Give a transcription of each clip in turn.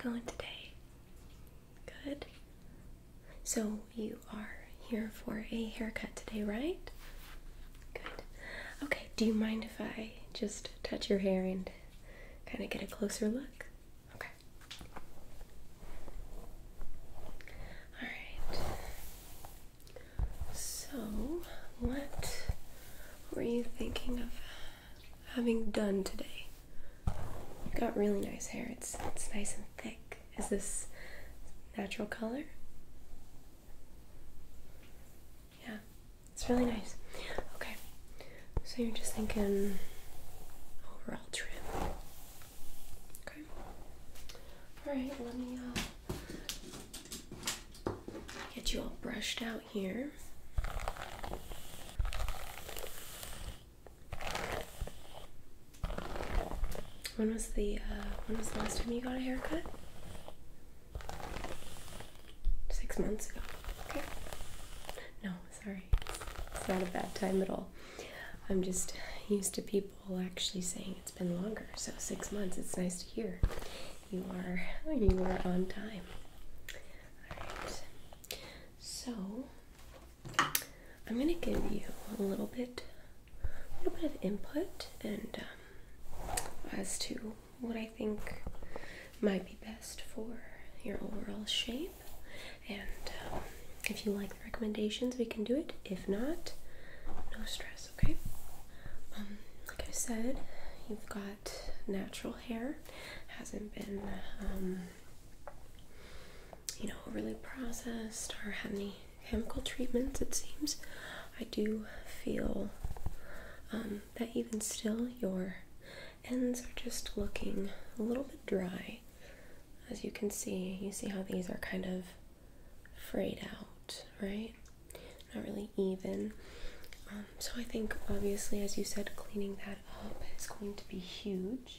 going today? Good. So you are here for a haircut today, right? Good. Okay, do you mind if I just touch your hair and kind of get a closer look? Okay. Alright. So, what were you thinking of having done today? You've got really nice hair. It's nice and thick. Is this natural color? Yeah, it's really nice. Okay, so you're just thinking overall trim. Okay. Alright, let me get you all brushed out here. When was the last time you got a haircut? 6 months ago. Okay. No, sorry. It's not a bad time at all. I'm just used to people actually saying it's been longer. So 6 months, it's nice to hear. You are on time. Alright. So I'm gonna give you a little bit of input and as to what I think might be best for your overall shape, and if you like the recommendations we can do it. If not, no stress. Okay. Like I said, you've got natural hair, hasn't been overly processed or had any chemical treatments. It seems I do feel that even still your ends are just looking a little bit dry. As you can see, you see how these are kind of frayed out, right? Not really even. So I think obviously, as you said, cleaning that up is going to be huge.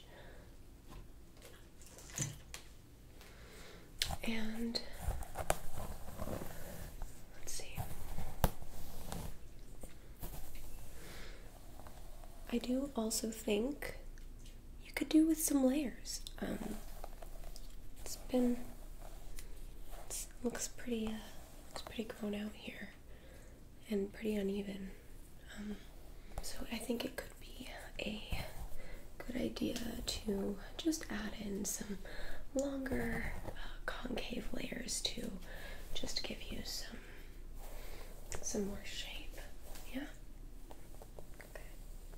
And let's see. I do also think you could do with some layers. Looks pretty grown out here and pretty uneven. So I think it could be a good idea to just add in some longer concave layers to just give you some more shape. Yeah. Okay.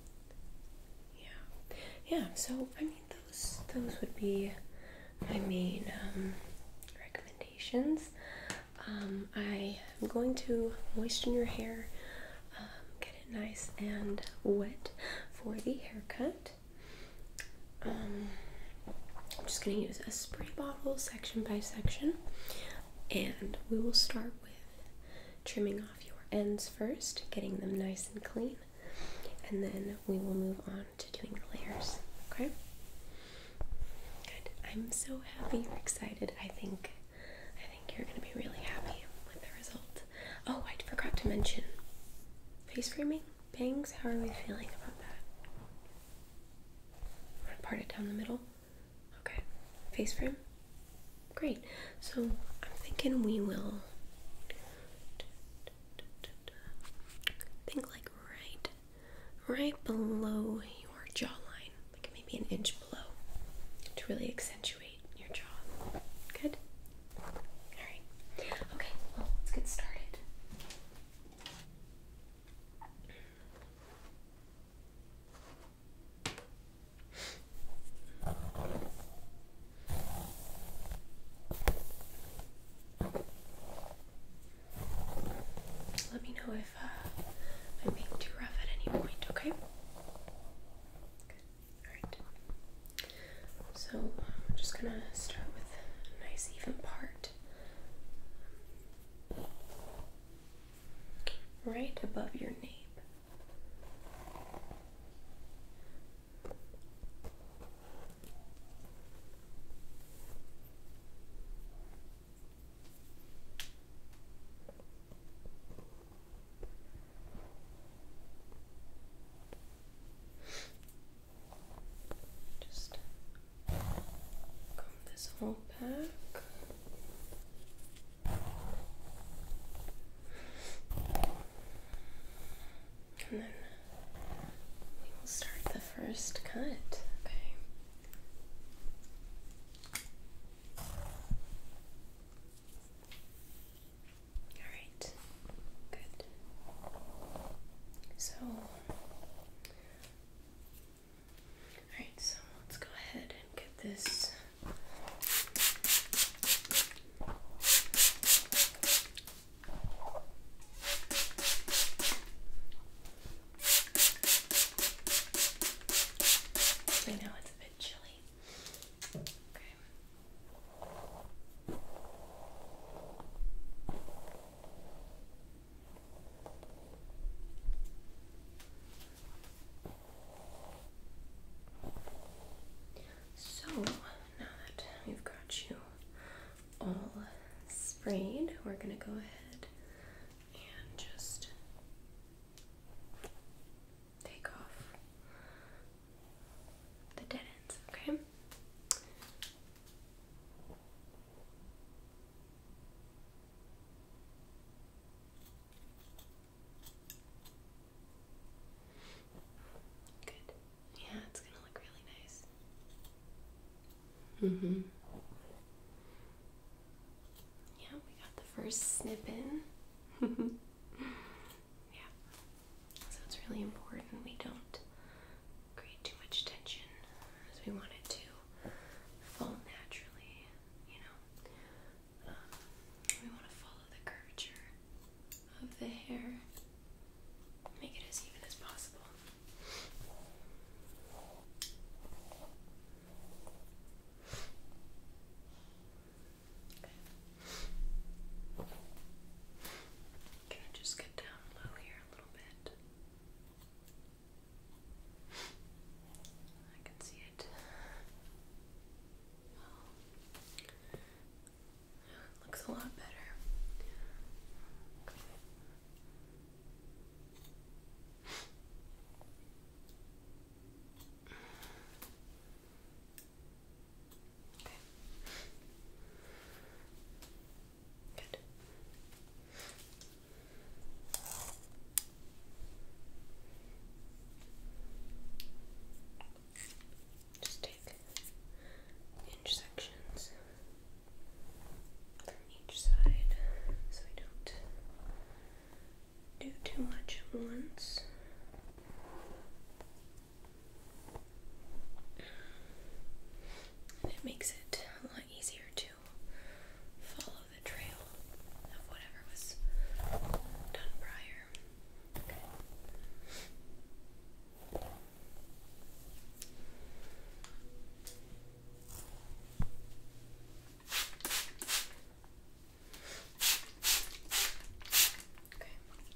Yeah. So I mean, those would be my main recommendations. I am going to moisten your hair, get it nice and wet for the haircut. I'm just going to use a spray bottle section by section, and we will start with trimming off your ends first, getting them nice and clean, and then we will move on to doing the layers. Okay? Good. I'm so happy you're excited. I think you're going to be really happy with the result. Oh, I forgot to mention face framing, bangs. How are we feeling about that? Want to part it down the middle? Okay. Face frame? Great. So I'm thinking we will think like right below your jawline, like maybe an inch below, to really accentuate your jaw. Good? Alright. Okay, well, let's get started. Let me know if I'm being too rough at any point, okay? Good. Alright. So I'm just gonna start with a nice even part right above your nape. Just comb this all back. And then we will start the first cut. Okay. All right. Good. So, let's go ahead and get this. I know it's a bit chilly. Okay. So now that we've got you all sprayed, we're gonna go ahead and just take off the dead ends, okay? Good. Yeah, it's gonna look really nice. Yeah, we got the first snip in. Yeah. So it's really important we don't create too much tension, as we want it to fall naturally, you know. We want to follow the curvature of the hair, make it as even as possible. Gonna just get down low here a little bit. I can see it. Looks a lot better. Okay. Good. Just take inch sections from each side so we don't do too much at once. And it makes it a lot easier to follow the trail of whatever was done prior. Okay. Okay.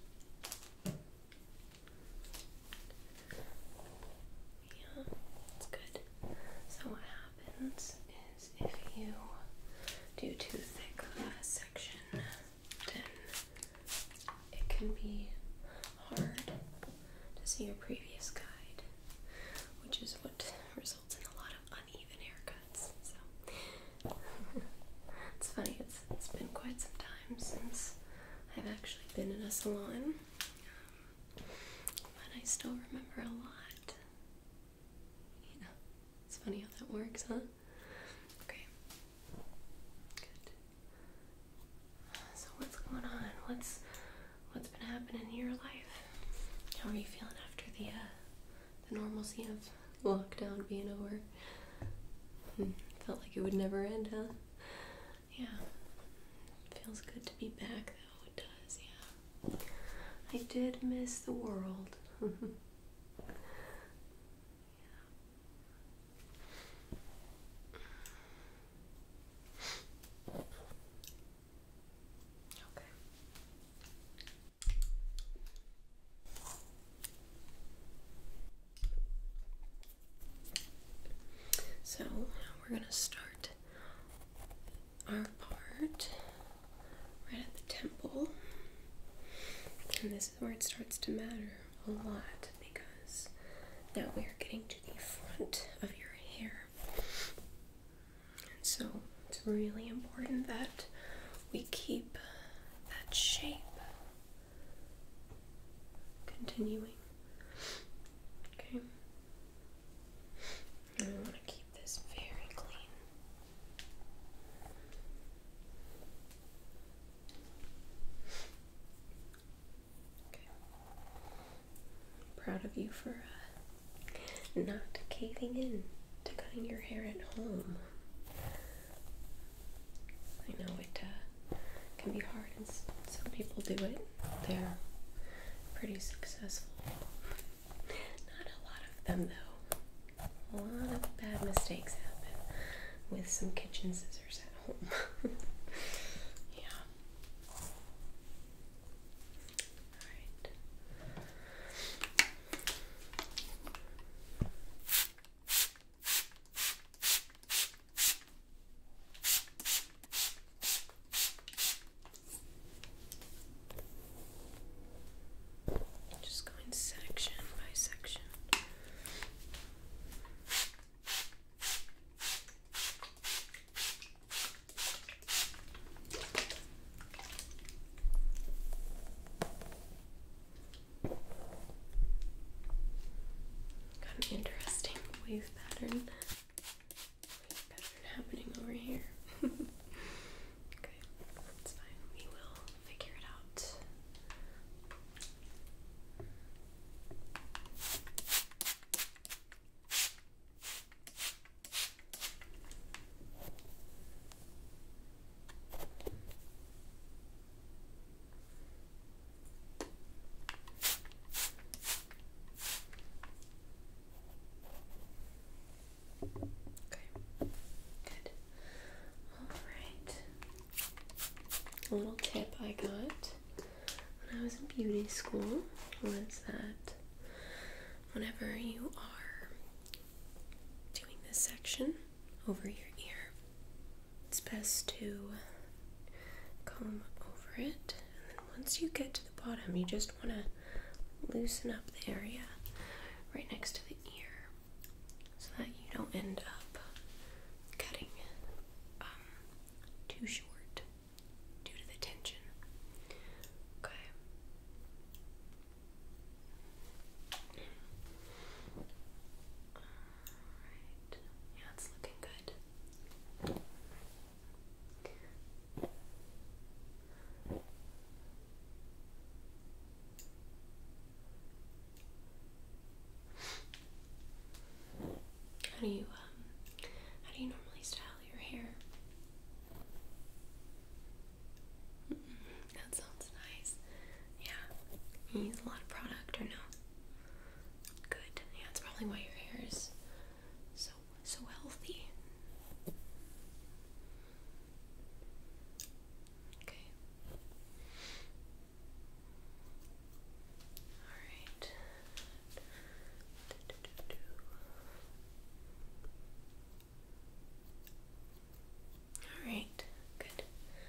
Yeah, that's good. So what happens is if you do too thick last section, then it can be hard to see your previous guide, which is what results in a lot of uneven haircuts. So it's funny, it's been quite some time since I've actually been in a salon, but I still remember a lot. You know, it's funny how that works, huh? Okay. Good. So what's going on? What's been happening in your life? How are you feeling after the normalcy of lockdown being over? Felt like it would never end, huh? Yeah. Feels good to be back though, it does, yeah. I did miss the world. Okay. So we're gonna start our part right at the temple, and this is where it starts to matter a lot because now we are getting to the front of your hair, and so really important that we keep that shape continuing. Okay. And I want to keep this very clean. Okay. I'm proud of you for not caving in to cutting your hair at home. I know it can be hard, and some people do it. They're pretty successful. Not a lot of them, though. A lot of bad mistakes happen with some kitchen scissors at home. Yeah. Alright. Just going section by section. Kind of interesting wave pattern. Wave pattern happening over here. Okay, that's fine. We will figure it out. Okay, good. Alright. A little tip I got when I was in beauty school was that whenever you are doing this section over your ear, it's best to comb over it, and then once you get to the bottom, you just want to loosen up the area right next to the ear so that you don't end up cutting too short due to the tension. Okay. Alright. Yeah, it's looking good. How do you normally style your hair? That sounds nice. Yeah. You use a lot of product or no? Good. Yeah, that's probably why your hair is so healthy. Okay. Alright. Alright, good.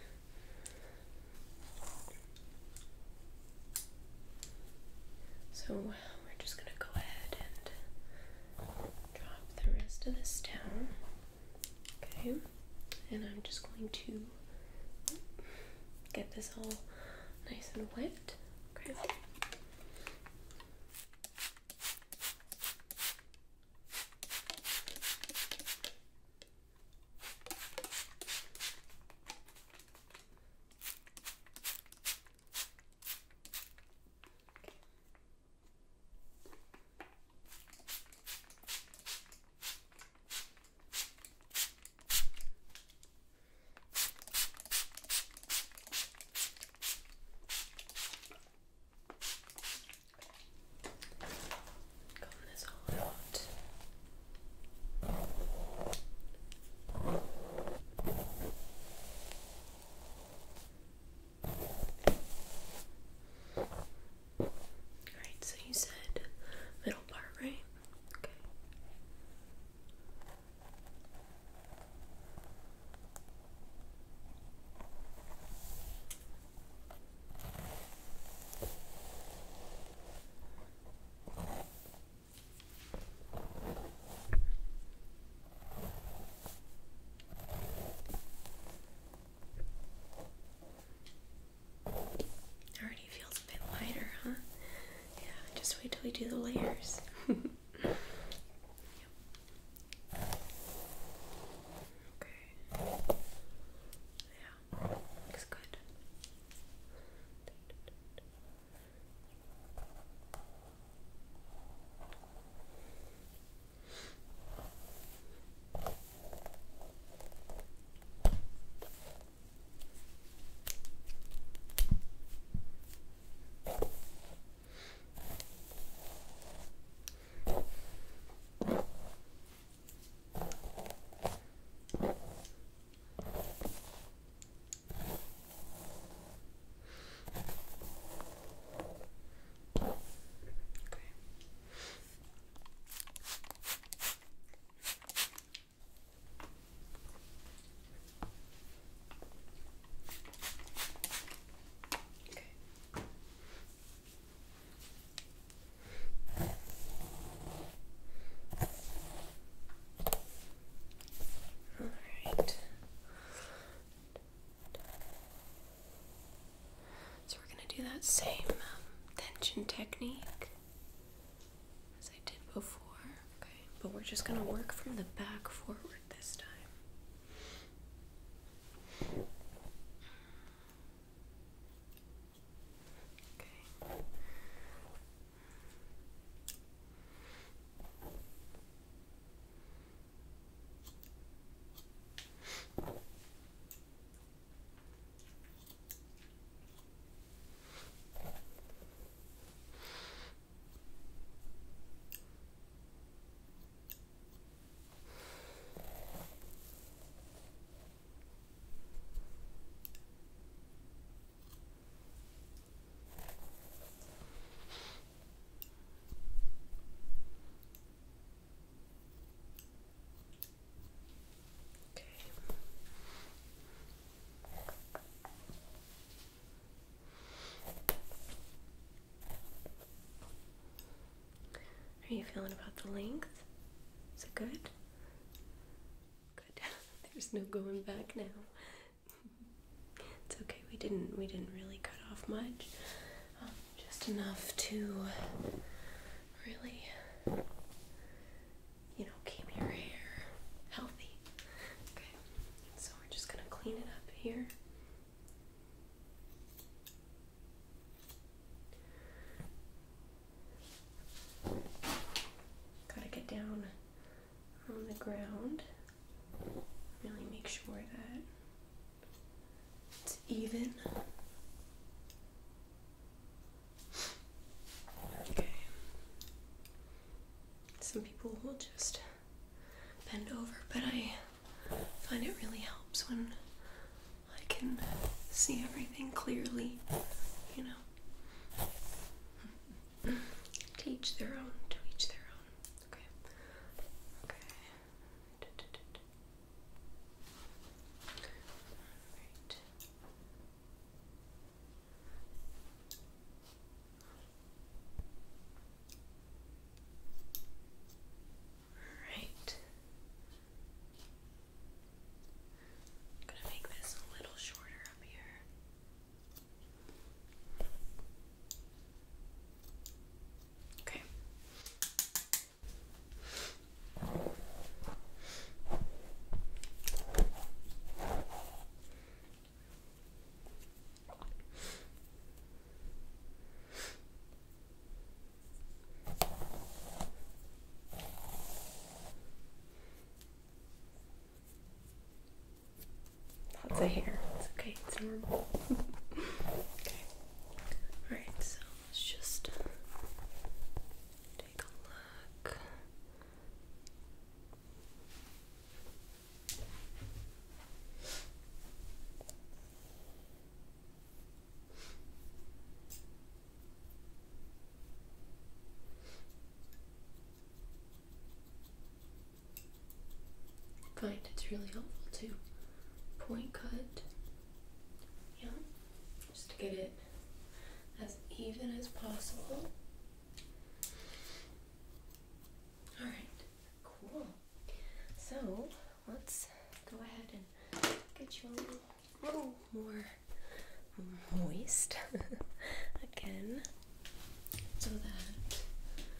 So we're just gonna go ahead and drop the rest of this down. Okay, and I'm just going to get this all nice and wet. Okay. do the layers. Okay. Yeah, looks good. So we're going to do that same tension technique as I did before. Okay, but we're just going to work from the back forward this time. Okay. How are you feeling about the length? Is it good? Good. There's no going back now. It's okay. We didn't really cut off much. Just enough to really, keep your hair healthy. Okay. So we're just gonna clean it up here. Gotta get down on the ground. Really make sure that it's even. Okay. Some people will just bend over, but I find it really helps when I can see everything clearly, To each their own, to each their own. Okay. Okay. Right. Right. I'm gonna make this a little shorter up here. Okay. Lots of hair. It's okay. It's normal. Okay. Alright, so let's just take a look. I find it's really helpful to point cut, just to get it as even as possible. Alright, cool. So let's go ahead and get you a little more moist again, so that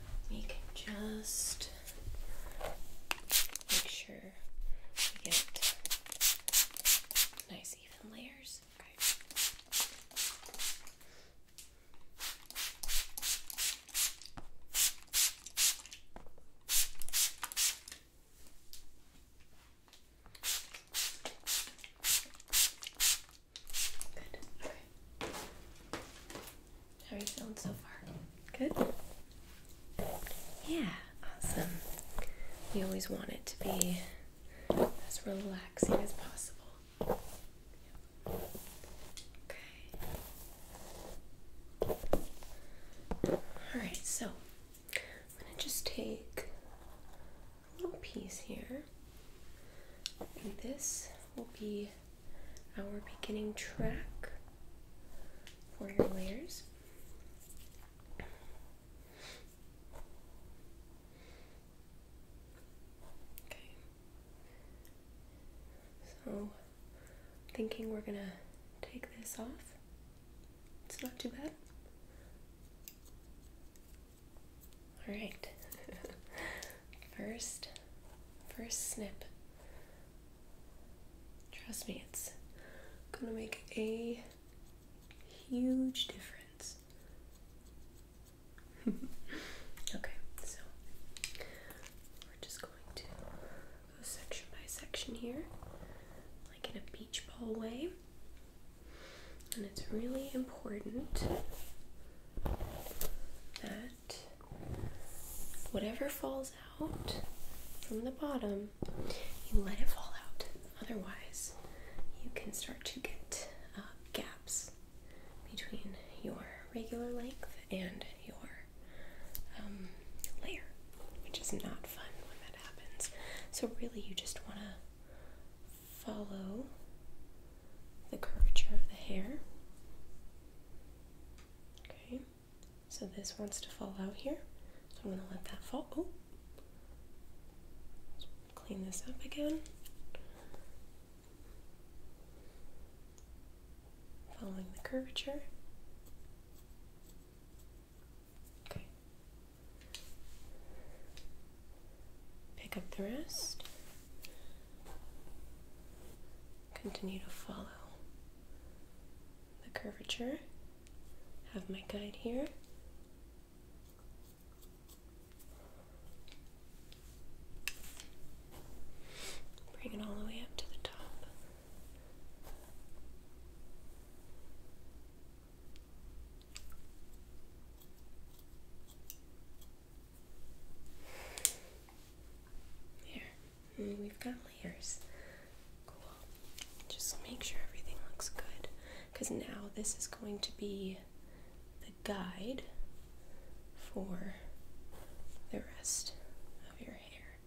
going so far? Good? Yeah, awesome. We always want it to be as relaxing as possible. Okay. Alright, so I'm going to just take a little piece here, and this will be our beginning track for your layers. Okay. So, thinking we're gonna take this off. It's not too bad. Alright. First snip. Trust me, it's gonna make a huge difference. Okay, so we're just going to go section by section here, like in a beach ball way. And it's really important that whatever falls out from the bottom, you let it fall out. Otherwise, you can start to get gaps between your regular length and your layer, which is not fun when that happens. So really, you just want to follow the curvature of the hair. Okay, so this wants to fall out here, so I'm going to let that fall. Oh, let's clean this up again. Following the curvature. Okay. Pick up the rest. Continue to follow the curvature. Have my guide here. Bring it all the way up to the top. There. And we've got layers. Cool. Just make sure everything looks good, because now this is going to be the guide for the rest of your hair.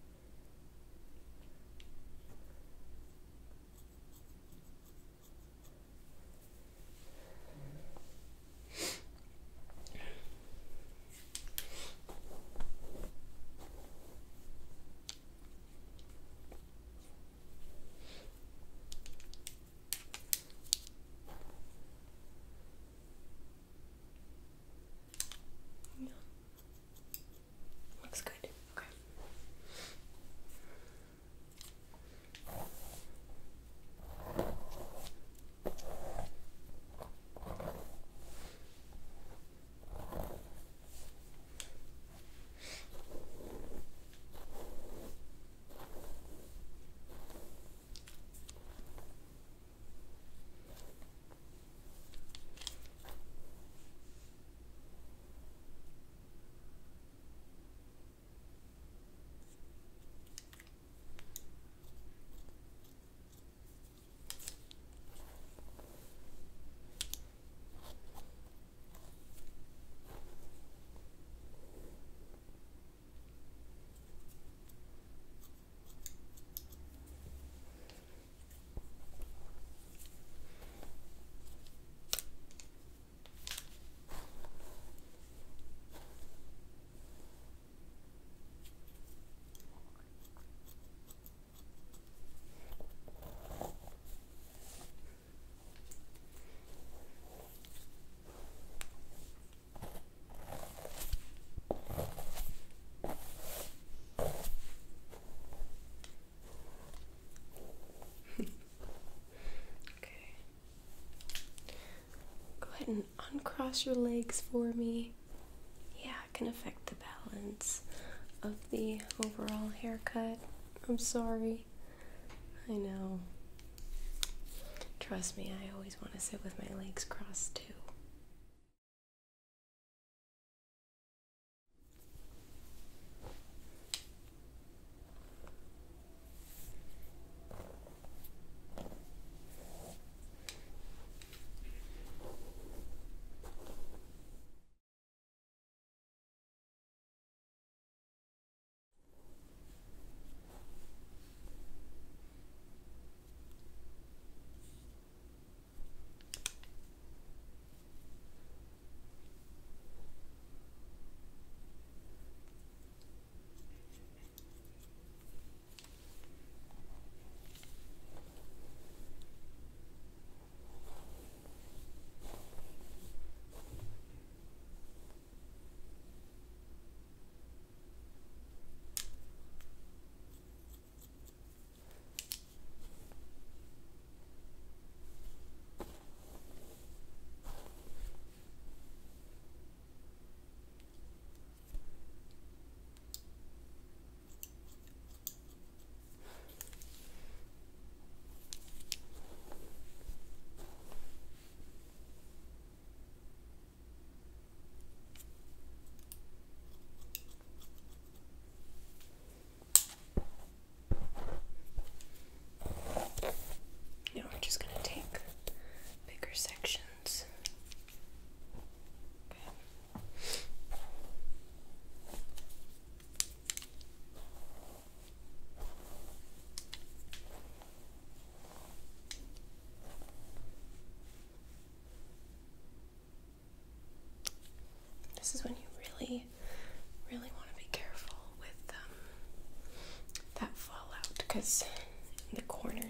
Looks good. Okay. And uncross your legs for me. Yeah, it can affect the balance of the overall haircut. I'm sorry. I know. Trust me, I always want to sit with my legs crossed too.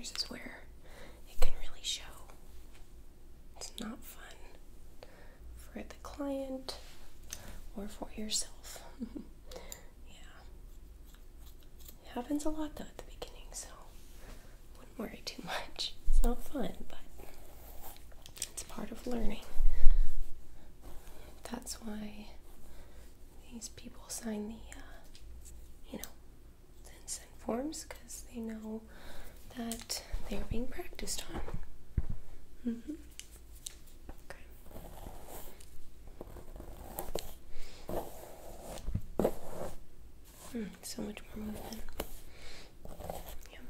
here's is where it can really show. It's not fun for the client or for yourself. Yeah. It happens a lot though at the beginning, so wouldn't worry too much. It's not fun, but it's part of learning. That's why these people sign the, consent forms, because they know that they're being practiced on. Okay. So much more movement. Yeah.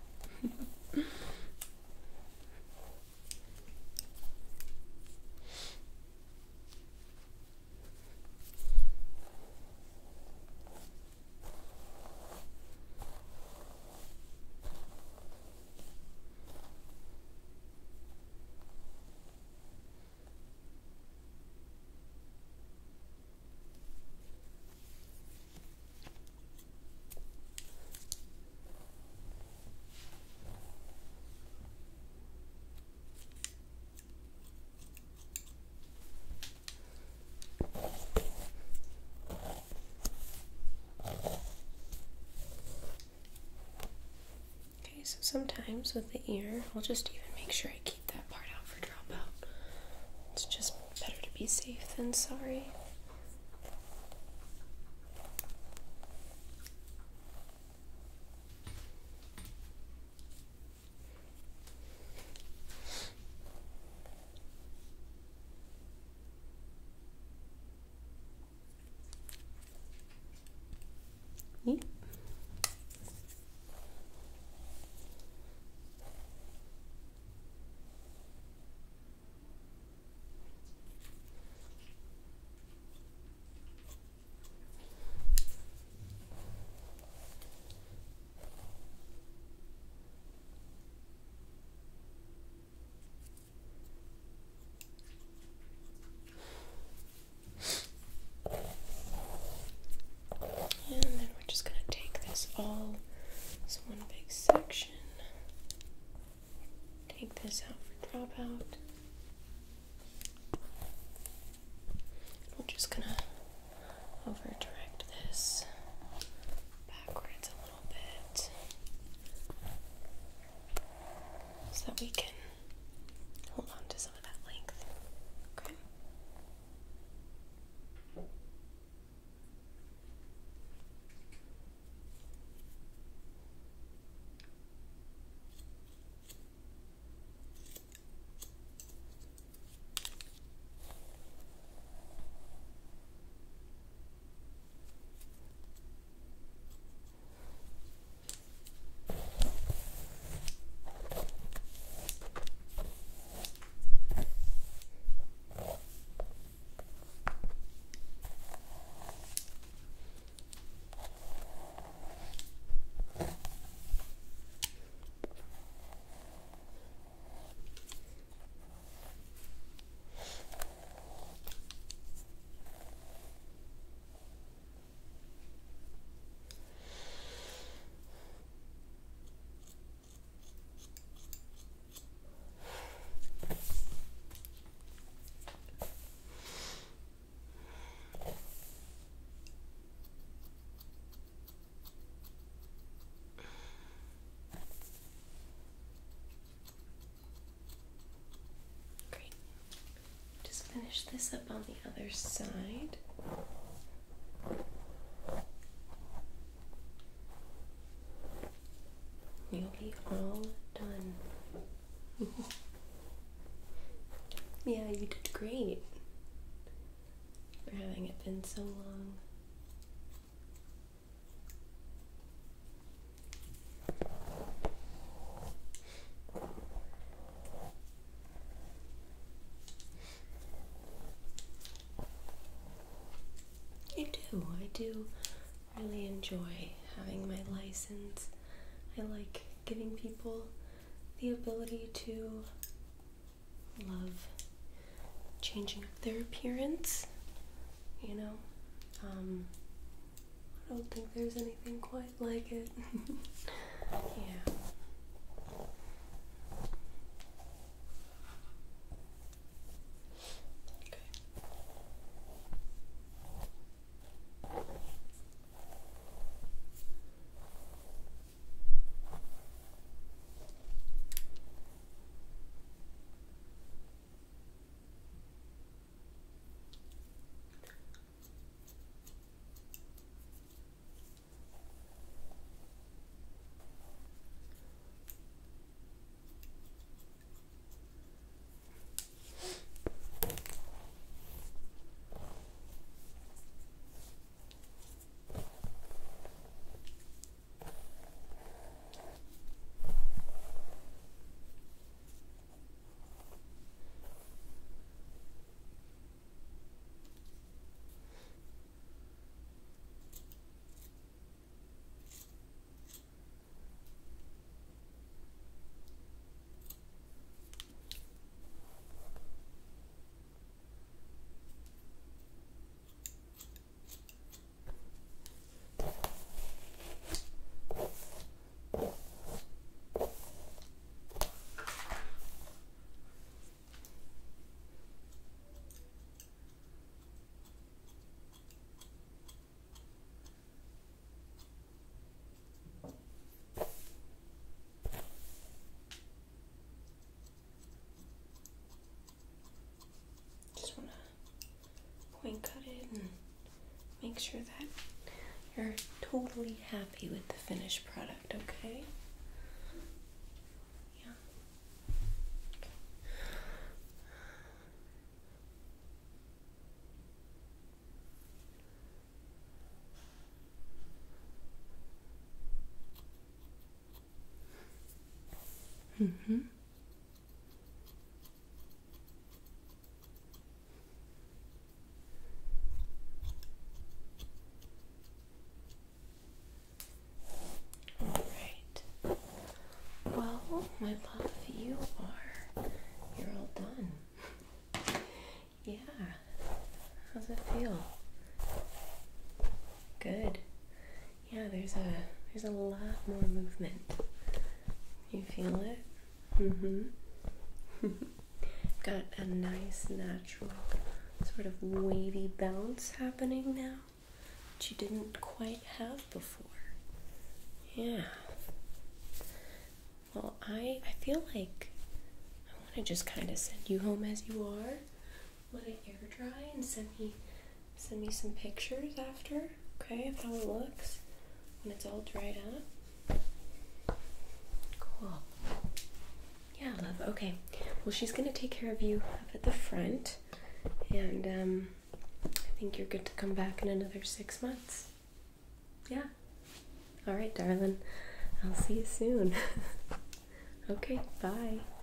So sometimes with the ear, I'll just even make sure I keep that part out for dropout. It's just better to be safe than sorry. Yep. And then we're just going to take this all as one big section. Take this out for dropout. We're just going to over direct this backwards a little bit so that we can hold on to some of that length. Okay. Finish this up on the other side. You'll be all done. Yeah, you did great for having it been so long. I do really enjoy having my license. I like giving people the ability to love changing up their appearance, you know. I don't think there's anything quite like it. Yeah. make sure that you're totally happy with the finished product, okay? Yeah. Mm-hmm. All right. Well, my love, you're all done. Yeah. How's it feel? Good. Yeah, there's a lot more movement. You feel it? Mm-hmm. Got a nice natural sort of wavy bounce happening now, which you didn't quite have before. Yeah. Well, I feel like I want to just kind of send you home as you are. Let it air dry and send me some pictures after, okay, of how it looks when it's all dried up. Cool. Yeah, love. Okay. Well, she's gonna take care of you up at the front, and I think you're good to come back in another 6 months. Yeah. All right, darling. I'll see you soon. Okay. Bye.